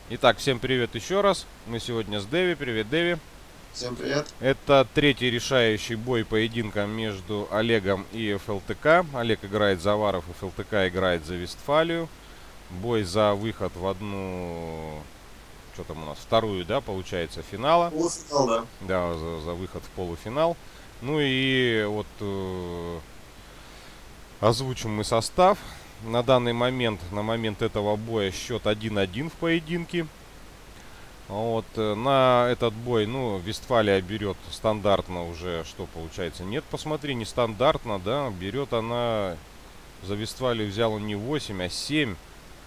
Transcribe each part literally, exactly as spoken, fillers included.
Итак, всем привет еще раз. Мы сегодня с Дэви. Привет, Дэви. Всем привет. Это третий решающий бой поединка между Олегом и эф эл тэ ка. Олег играет за Аваров, эф эл тэ ка играет за Вестфалию. Бой за выход в одну... Что там у нас? Вторую, да, получается, финала. Полуфинал, да. Да, за, за выход в полуфинал. Ну и вот э, озвучим мы состав. На данный момент, на момент этого боя счет один-один в поединке. Вот, на этот бой, ну, Вестфалия берет стандартно уже, что получается. Нет, посмотри, не стандартно, да, берет она, за Вестфалию взял он не восемь, а семь.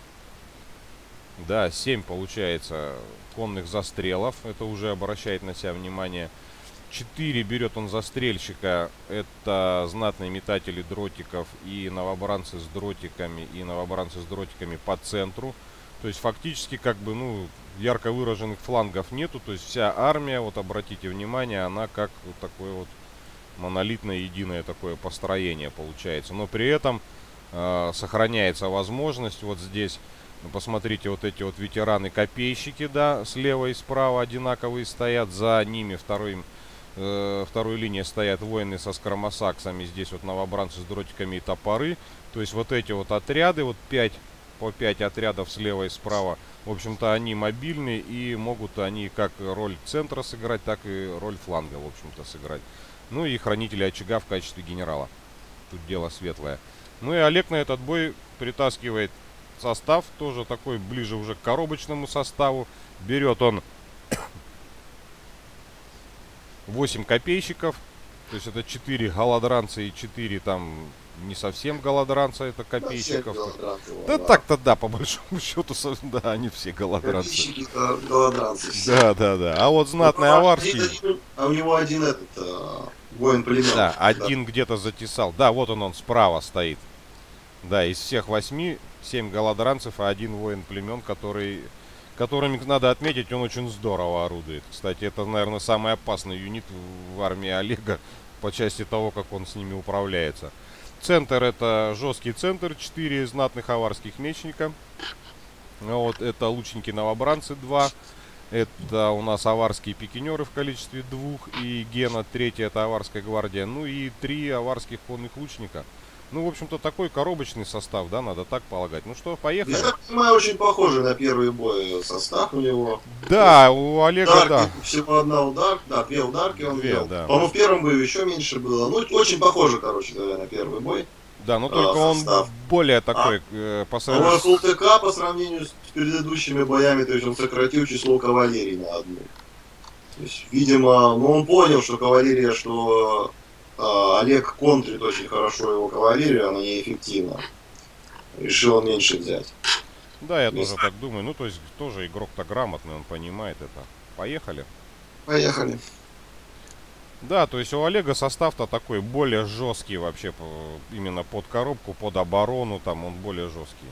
Да, семь получается конных застрелов, это уже обращает на себя внимание. четыре берет он застрельщика, это знатные метатели дротиков и новобранцы с дротиками, и новобранцы с дротиками по центру. То есть фактически как бы, ну, ярко выраженных флангов нету, то есть вся армия, вот обратите внимание, она как вот такое вот монолитное единое такое построение получается. Но при этом э, сохраняется возможность вот здесь, ну, посмотрите, вот эти вот ветераны-копейщики, да, слева и справа одинаковые стоят, за ними второй, э, второй линии стоят воины со скромосаксами, здесь вот новобранцы с дротиками и топоры. То есть вот эти вот отряды, вот пять по пять отрядов слева и справа, в общем-то, они мобильны и могут они как роль центра сыграть, так и роль фланга, в общем-то, сыграть. Ну и хранители очага в качестве генерала. Тут дело светлое. Ну и Олег на этот бой притаскивает состав, тоже такой ближе уже к коробочному составу. Берет он восемь копейщиков, то есть это четыре голодранца и четыре там... Не совсем голодранца, это копейщиков. Да, да, да. так-то да, по большому счету, да, они все голодранцы. Копейщики-то голодранцы все. Да, да, да. А вот знатный а, аварский... один, а у него один этот, а, воин племен. Да, один да. Где-то затесал. Да, вот он, он справа стоит. Да, из всех восьми, семь голодранцев, а один воин племен, который... Которыми, надо отметить, он очень здорово орудует. Кстати, это, наверное, самый опасный юнит в армии Олега по части того, как он с ними управляется. Центр — это жесткий центр, четыре знатных аварских мечника. Вот, это лучники-новобранцы два. Это у нас аварские пикинеры в количестве двух. И Гена третья, это аварская гвардия. Ну и три аварских конных лучника. Ну, в общем-то, такой коробочный состав, да, надо так полагать. Ну что, поехали. Я так понимаю, очень похожий на первый бой состав у него. Да, у Олега, ударки, да. Всего одна удар, да, две ударки он Две, вел. да. По-моему, в первом бою еще меньше было. Ну, очень похоже, короче говоря, на первый бой. Да, но только а, он состав. более такой, а, э, по сравнению... сравнению с... эф эл тэ ка по сравнению с предыдущими боями, то есть он сократил число кавалерий на одну. То есть, видимо, ну он понял, что кавалерия, что э, Олег контрит очень хорошо его кавалерию, она неэффективна. Решил он меньше взять. Да, я Вместо... тоже так думаю. Ну, то есть, тоже игрок-то грамотный, он понимает это. Поехали. Поехали. Да, то есть у Олега состав-то такой более жесткий вообще, именно под коробку, под оборону, там он более жесткий.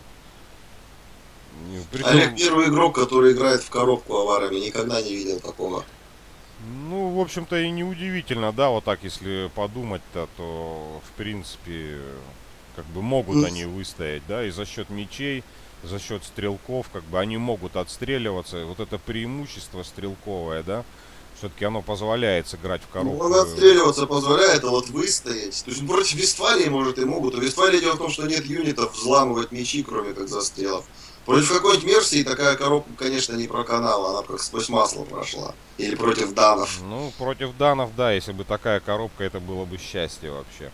Причем... Олег первый игрок, который играет в коробку аварами, никогда не видел такого. Ну, в общем-то и неудивительно, да, вот так, если подумать-то, то, в принципе, как бы могут mm. они выстоять, да, и за счет мечей, за счет стрелков, как бы они могут отстреливаться, вот это преимущество стрелковое, да, все-таки оно позволяет сыграть в коробку. Ну, он отстреливаться позволяет, а вот выстоять. То есть против Вестфалии, может, и могут. У Вестфалии дело в том, что нет юнитов взламывать мечи, кроме как застрелов. Против какой-нибудь Мерсии такая коробка, конечно, не проканала, она как сквозь масло прошла. Или против данов. Ну, против данов, да, если бы такая коробка, это было бы счастье вообще.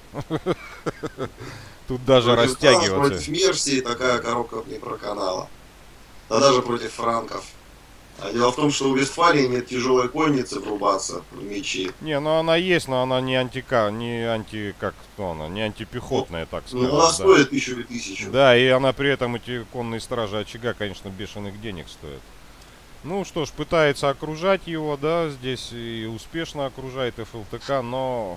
Тут даже растягиваться. Против Мерсии такая коробка не проканала. А даже против франков. А дело в том, что у Вестфалии нет тяжелой конницы врубаться в мечи. Не, ну она есть, но она не антика, не анти, как кто она, не антипехотная, так сказать. Ну, она да. стоит тысячу или тысячу. Да, и она при этом, эти конные стражи очага, конечно, бешеных денег стоят. Ну что ж, пытается окружать его, да, здесь и успешно окружает эф эл тэ ка, но...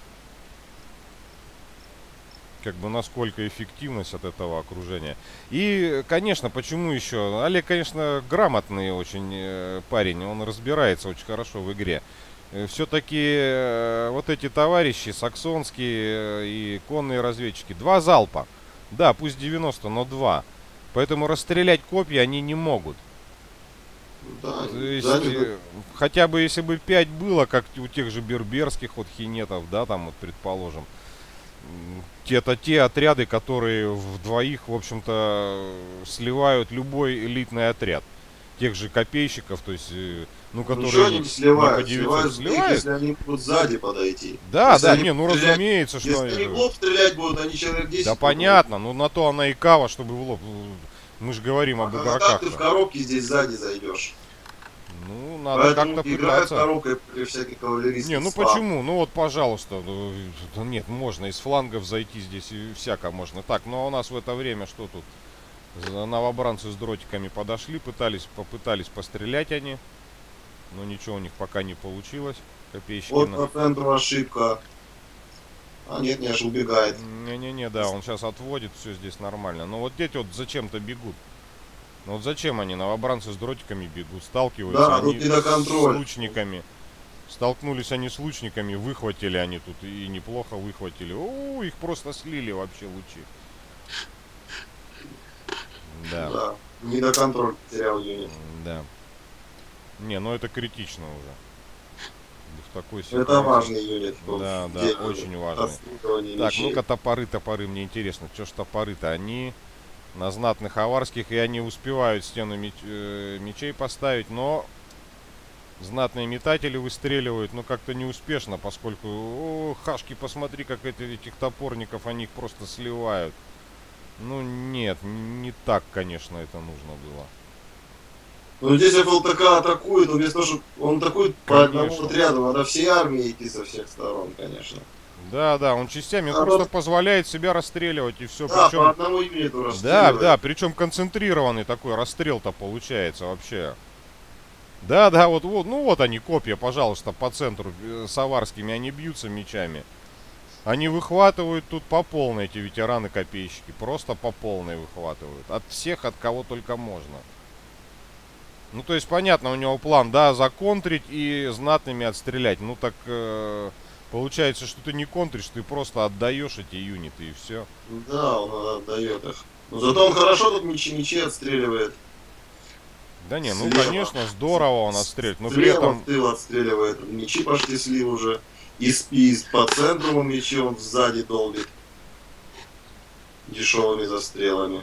Как бы насколько эффективность от этого окружения. И, конечно, почему еще? Олег, конечно, грамотный очень парень, он разбирается очень хорошо в игре. Все-таки вот эти товарищи, саксонские и конные разведчики, два залпа. Да, пусть девяносто, но два. Поэтому расстрелять копья они не могут. Да, То есть, да, не- э, хотя бы если бы пять было, как у тех же берберских вот хинетов, да, там вот, предположим. М, Те-то те отряды, которые в двоих, в общем-то, сливают любой элитный отряд. Тех же копейщиков, то есть, э, ну, ничего которые они не, не не по сливают. девятьсот Сливают в них, сливают. если они будут сзади подойти. Да, Если да, они не, будут ну стрелять, разумеется, что... если они в э, лоб стрелять будут, они человек десять Да будут. понятно, ну на то она и кава, чтобы в лоб. э, Мы же говорим А об как, а как ты в игроках-то. коробке здесь сзади зайдешь? Ну, надо Поэтому как-то играют пытаться. коробкой при всяких Не, кавалерийских ну слав. почему? Ну вот, пожалуйста. ну, да Нет, можно из флангов зайти здесь и всяко можно. Так, ну а у нас в это время что тут? За- Новобранцы с дротиками подошли, пытались, попытались пострелять они. Но ничего у них пока не получилось. Копейщики Вот на... по центру ошибка. А нет, не аж убегает. Не-не-не, да, он сейчас отводит, все здесь нормально. Но вот дети вот зачем-то бегут. Ну вот зачем они, новобранцы с дротиками бегут, сталкиваются Да, они тут не до с контроля. лучниками. Столкнулись они с лучниками, выхватили они тут, и неплохо выхватили. О, их просто слили вообще лучи. Да, Да, не до контроля потерял юнит. да. Не, ну это критично уже. В такой Это ситуации. важный юнит. в Да, да, деле очень важный. отстукивания Так, мечей. ну-ка топоры, топоры, мне интересно, что ж топоры-то? Они на знатных аварских, и они успевают стену меч- э, мечей поставить, но знатные метатели выстреливают, но как-то неуспешно, поскольку, о, хашки, посмотри, как эти, этих топорников, они их просто сливают. Ну нет, н- не так, конечно, это нужно было. Ну здесь эф эл тэ ка атакует, но вместо того, чтобы он атакует по одному Конечно. отряду, надо всей армии идти со всех сторон, конечно. Да, да, он частями А просто вот- позволяет себя расстреливать, и все. Да, Причем, по одному юниту да, расстреливает. да, причем концентрированный такой расстрел-то получается вообще. Да, да, вот, вот, ну вот они, копья, пожалуйста, по центру э, с аварскими, они бьются мечами. Они выхватывают тут по полной, эти ветераны-копейщики, просто по полной выхватывают. От всех, от кого только можно. Ну, то есть, понятно, у него план, да, законтрить и знатными отстрелять. Ну, так э, получается, что ты не контришь, ты просто отдаешь эти юниты, и все. Да, он отдает их. Но зато он хорошо тут мечи, мечи отстреливает. Да не, ну, Слева. конечно, здорово он отстреливает, но при Слева этом... в тыл отстреливает. Мечи пошли слив уже. И, с- и с- по центру мечи он сзади долбит. Дешевыми застрелами.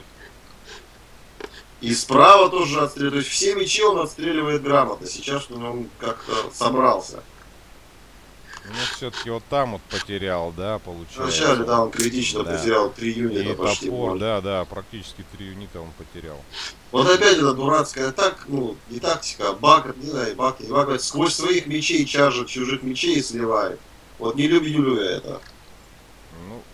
И справа тоже отстреливает. То есть все мечи он отстреливает грамотно. Сейчас он как-то собрался. Ну, все-таки вот там вот потерял, да, получается. Вначале, да, он критично Да. потерял три И юнита почти. топор, ноль. да, да, практически три юнита он потерял. Вот опять эта дурацкая так, ну, не тактика, а баг, не знаю, баг, не баг, сквозь своих мечей чаржит чужих мечей и сливает. Вот не люблю я это. Ну,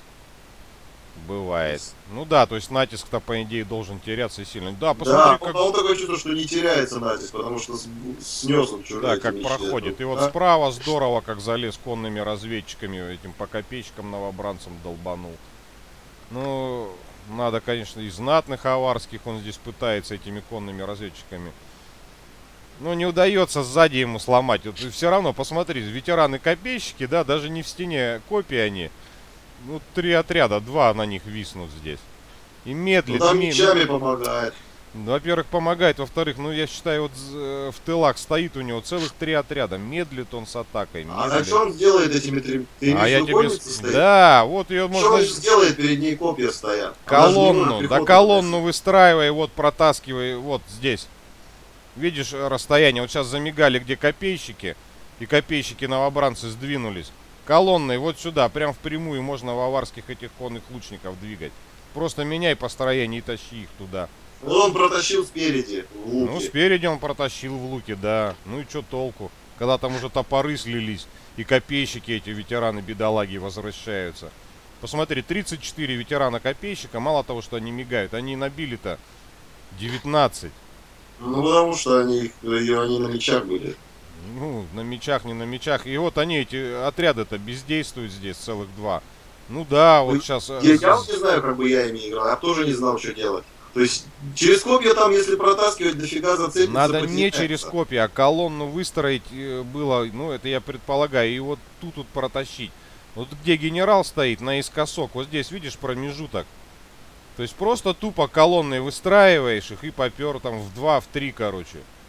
бывает. Ну да, то есть натиск-то, по идее, должен теряться сильно. Да, посмотри, Да, как, он такое чувство, что не теряется натиск, потому что с- снес он чужие да, эти как мечи. проходит. Это, И вот да? справа здорово, как залез конными разведчиками, этим по копейщикам новобранцам долбанул. Ну, надо, конечно, из знатных аварских он здесь пытается этими конными разведчиками. Ну, не удается сзади ему сломать. Вот все равно, посмотри, ветераны-копейщики, да, даже не в стене копии они. Ну, три отряда, два на них виснут здесь. И Ну, медлит. там ми- мечами помогает. ну, во-первых, помогает. Во-вторых, ну, я считаю, вот э, в тылах стоит у него целых три отряда. Медлит он с атакой. А, а медлит. что он сделает этими три? Ты А я имеешь в виду, тебе... конница с- стоит? Да, вот ее Что можно... он сделает, перед ней копья стоят? Она же не может Колонну, да пехоту колонну выносить. выстраивай, вот протаскивай, вот здесь. Видишь э, расстояние? Вот сейчас замигали, где копейщики, и копейщики новобранцы сдвинулись. Колонной вот сюда, прям впрямую можно в аварских этих конных лучников двигать. Просто меняй построение и тащи их туда. Вот он протащил спереди, в луке. Ну, спереди он протащил в луке, да. Ну и что толку? Когда там уже топоры слились, и копейщики, эти ветераны-бедолаги, возвращаются. Посмотри, тридцать четыре ветерана-копейщика, мало того, что они мигают, они набили-то девятнадцать. Ну, потому что они, они на мечах были. Ну, на мечах, не на мечах. И вот они, эти отряды-то бездействуют здесь, целых два. Ну да, вот Ну, сейчас... Я, я вот не знаю, как бы я ими играл, я тоже не знал, что делать. То есть, через копья там, если протаскивать, дофига зацепиться, Надо не потеряется. через копии, а колонну выстроить э, было, ну это я предполагаю, и вот тут вот протащить. Вот где генерал стоит, наискосок, вот здесь, видишь, промежуток. То есть просто тупо колонной выстраиваешь их и попер там в два, в три, короче.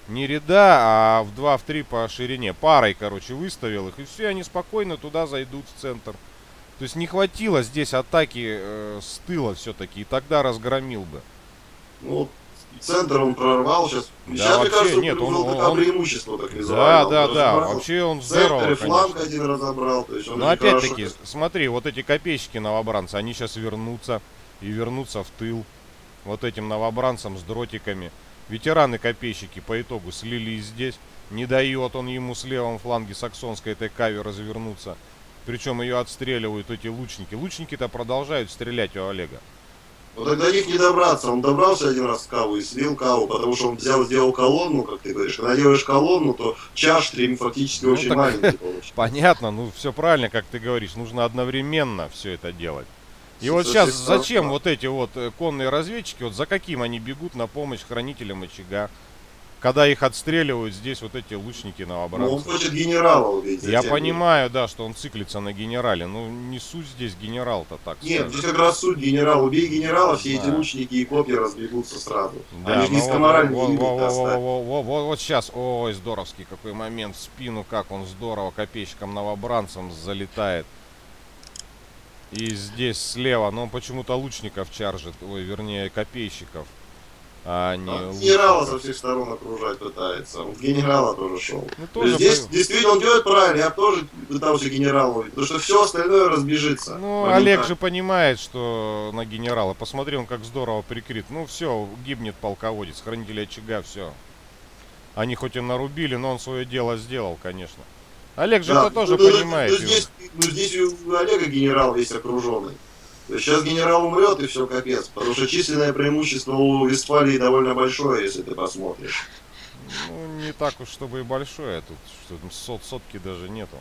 Не ряда, а в два-три по ширине. Парой, короче, выставил их. И все, они спокойно туда зайдут в центр. То есть не хватило здесь атаки э, с тыла все-таки. И тогда разгромил бы. Ну, центр он прорвал сейчас. Да, сейчас, вообще, мне кажется, нет, он, он, он, преимущество так Да, визуально. да, Он да. разобрал. Вообще он В здорово, центре фланг конечно. один разобрал. То есть он Но очень опять-таки, хорошо... смотри, вот эти копейщики новобранцы, они сейчас вернутся. И вернутся в тыл. Вот этим новобранцам с дротиками. Ветераны-копейщики по итогу слились здесь. Не дает он ему с левом фланге саксонской этой кави развернуться. Причем ее отстреливают эти лучники. Лучники-то продолжают стрелять у Олега. Но тогда них не добраться. Он добрался один раз в каву и слил каву, потому что он взял, сделал колонну, как ты говоришь. Когда делаешь колонну, то чаш три фактически Ну, очень так маленький получится. Понятно, ну все правильно, как ты говоришь. Нужно одновременно все это делать. И Со вот всех сейчас сторон, зачем да. вот эти вот э, конные разведчики, вот за каким они бегут на помощь хранителям очага, когда их отстреливают здесь вот эти лучники Ну, он новобранцы? хочет генерала убить. Я затем. понимаю, да, что он циклится на генерале, но не суть здесь генерал-то, так Нет, скажем. здесь как раз суть генерал. Убей генерала, все эти Знаю. лучники и копья разбегутся сразу. Да, Они же ну вот, низкоморальный вот, лимит вот, оставят. вот, вот, вот, вот сейчас, ой, здоровский какой момент в спину, как он здорово копейщиком новобранцам залетает. И здесь слева, но он почему-то лучников чаржит, ой, вернее копейщиков, а не А, генерала лучников. со всех сторон окружать пытается. Он в генерала тоже шел. Ну, То есть тоже здесь бо- действительно он делает правильно. Я бы тоже пытался генерала убить, потому что все остальное разбежится. Ну, моментально. Олег же понимает, что на генерала. Посмотри, он как здорово прикрыт. Ну, все, гибнет полководец, хранитель очага, все. Они хоть и нарубили, но он свое дело сделал, конечно. Олег же Да, это тоже ну, ну, понимает. ну, и он- здесь, ну, здесь у Олега генерал весь окруженный. То есть сейчас генерал умрет и все капец. Потому что численное преимущество у Вестфалии довольно большое, если ты посмотришь. Ну, не так уж, чтобы и большое. Тут что там сот, сотки даже нету.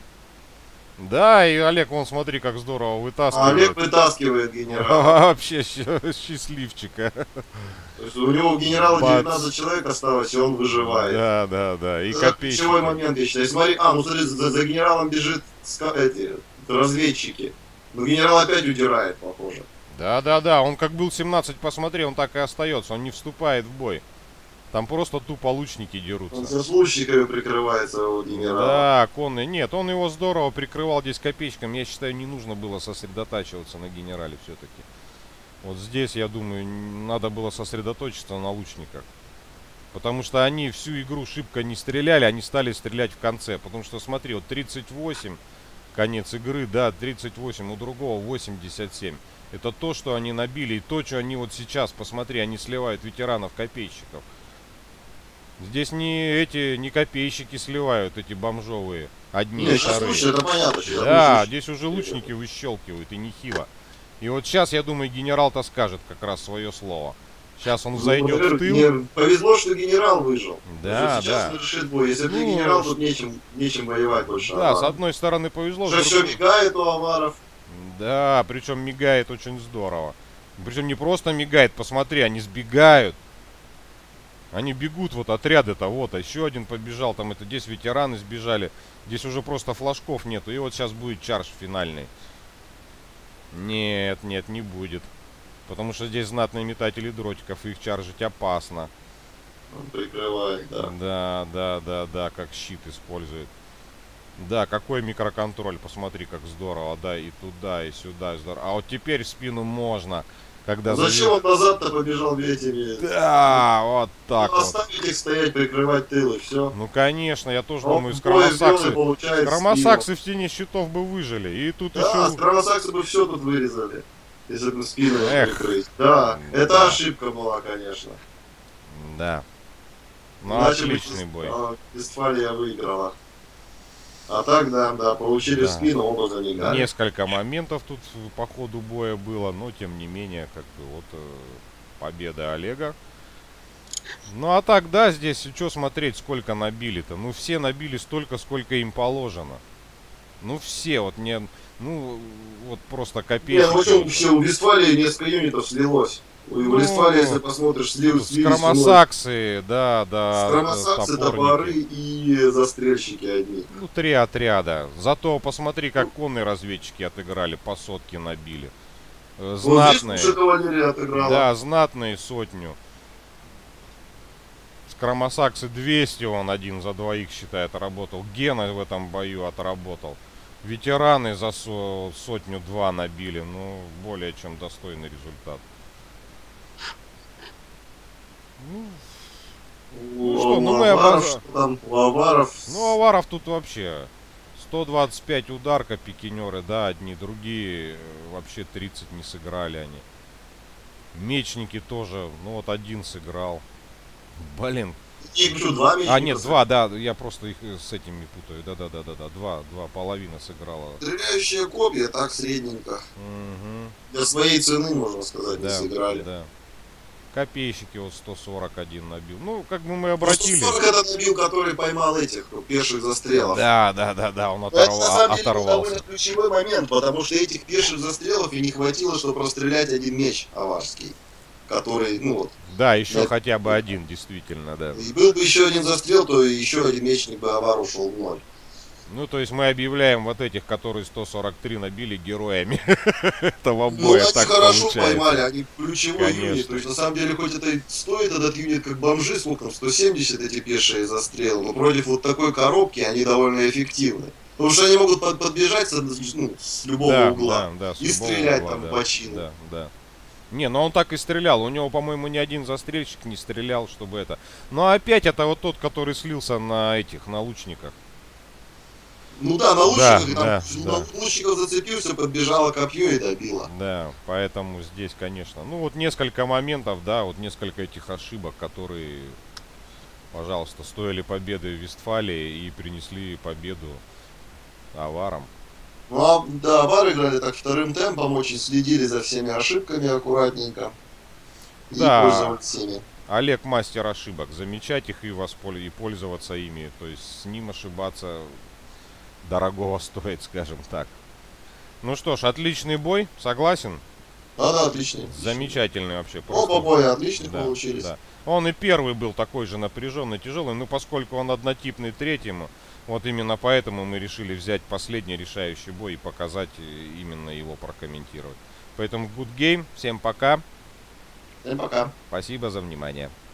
Да, и Олег, вон, смотри, как здорово А вытаскивает. Олег вытаскивает генерала. Вообще щ- счастливчика. То есть у него у генерала Бац. девятнадцать человек осталось, и он выживает. Да, да, да. И Это копейщики. ключевой момент, я считаю. Смотри, а, ну смотри, за, за генералом бежит ска- эти разведчики. Но генерал опять удирает, похоже. Да, да, да. Он как был семнадцать, посмотри, он так и остается. Он не вступает в бой. Там просто тупо лучники Он дерутся. со лучниками прикрывает своего генерала. Да, конный. Нет, он его здорово прикрывал здесь копейщиком. Я считаю, не нужно было сосредотачиваться на генерале все-таки. Вот здесь, я думаю, н- надо было сосредоточиться на лучниках. Потому что они всю игру шибко не стреляли, они стали стрелять в конце. Потому что, смотри, вот тридцать восемь, конец игры, да, тридцать восемь, у другого восемьдесят семь. Это то, что они набили. И то, что они вот сейчас, посмотри, они сливают ветеранов-копейщиков. Здесь не эти, не копейщики сливают, эти бомжовые. Одни Не, и сейчас вторые. лучше, это понятно. Сейчас Да, лучше. здесь уже лучники выщелкивают, и нехило. И вот сейчас, я думаю, генерал-то скажет как раз свое слово. Сейчас он Ну, зайдет в во-первых, тыл. мне повезло, что генерал выжил. Да, Потому что сейчас да. он решит бой. Если бы Ну, не генерал, тут нечем, нечем воевать больше. Да, А с одной стороны повезло, с уже все другой... мигает у аваров. Да, причем мигает очень здорово. Причем не просто мигает, посмотри, они сбегают. Они бегут, вот отряды-то, вот, а еще один побежал, там это здесь ветераны сбежали. Здесь уже просто флажков нету, и вот сейчас будет чардж финальный. Нет, нет, не будет. Потому что здесь знатные метатели дротиков, и их чаржить опасно. Он прикрывает, да. Да, да, да, да, как щит использует. Да, какой микроконтроль, посмотри, как здорово, да, и туда, и сюда, и здорово. А вот теперь в спину можно, когда... Зачем он назад-то побежал этими? Да, вот так Ну, вот. оставить их стоять, прикрывать тыл и все. Ну, конечно, я тоже Он думаю, в бой ввел и скромосаксы... получает Скромосаксы в тени щитов бы выжили. И тут спину. Да, еще... скромосаксы бы все тут вырезали. Если бы спину Эх. прикрыть. Да, это Да. ошибка была, конечно. Да. Ну, Иначе бы отличный Вест- бой. а, Вестфалия выиграла. А так, да, да, получили Да. в спину, оба замигали. Несколько моментов тут по ходу боя было, но тем не менее, как бы вот э, победа Олега. Ну а так, да, здесь что смотреть, сколько набили-то? Ну все набили столько, сколько им положено. Ну все, вот не, ну вот просто Не, копейщики. ну что, вообще у Вестфалии несколько юнитов слилось. У Ну, Вестфалии, если посмотришь, слил, слились Скромосаксы, да, да. Скромосаксы, топорники. топоры и застрельщики одни. Ну, три отряда. Зато посмотри, как конные разведчики отыграли, по сотке набили. Э, Вот здесь Знатные. лучше кавалерия отыграла. Да, знатные сотню. Скромосаксы двести, он один за двоих, считает, работал. Гена в этом бою отработал. Ветераны за со сотню-два набили. Ну, более чем достойный результат. Ну, ну что, ну мы обоза... там, Аваров... Ну, Аваров тут вообще сто двадцать пять ударка, пикинеры, да, одни, другие вообще тридцать не сыграли они. Мечники тоже, ну вот один сыграл. Блин. И еще два мечника. А, нет, два, да, я просто их с этими путаю. Да-да-да-да-да, два, два половина сыграла. Стреляющие копья так средненько. Угу. Для своей цены, можно сказать, Да, не сыграли. да. Копейщики вот сто сорок один набил. Ну, как бы мы обратились. сто сорок это набил, который поймал этих пеших застрелов. Да, да, да, да, он Это, оторв... на самом деле, оторвался. довольно ключевой момент, потому что этих пеших застрелов и не хватило, чтобы расстрелять один меч аварский. Который, ну вот. Да, еще да, хотя бы один, действительно, да. И был бы еще один застрел, то еще один мечник бы авар ушел в ноль. Ну, то есть мы объявляем вот этих, которые сто сорок три набили, героями этого Ну, боя. они Так хорошо получается. поймали, они ключевой Конечно. юнит. То есть, на самом деле, хоть это и стоит этот юнит как бомжи, сколько там, сто семьдесят эти пешие застрелы, но против вот такой коробки они довольно эффективны. Потому что они могут под, подбежать с, ну, с любого Да, угла да, да, с и любого стрелять угла, там да, в бочину. Да, да. Не, ну он так и стрелял. У него, по-моему, ни один застрельщик не стрелял, чтобы это. Но опять это вот тот, который слился на этих, на лучниках. Ну да, на Да, лучниках, да, там, да. на лучников зацепился, подбежало копье и добило. Да, поэтому здесь, конечно. Ну вот несколько моментов, да, вот несколько этих ошибок, которые, пожалуйста, стоили победы в Вестфалии и принесли победу аварам. Ну а да, авары играли так вторым темпом, очень следили за всеми ошибками аккуратненько. И Да. пользовались ими. Олег мастер ошибок. Замечать их и, воспол... и пользоваться ими. То есть с ним ошибаться дорогого стоит, скажем так. Ну что ж, отличный бой, согласен? Да, да, отличный. Замечательный вообще. Оба боя отличные Да, получились. да. Он и первый был такой же напряженный, тяжелый, но поскольку он однотипный третьему, вот именно поэтому мы решили взять последний решающий бой и показать, именно его прокомментировать. Поэтому good game, всем пока. Всем пока. Спасибо за внимание.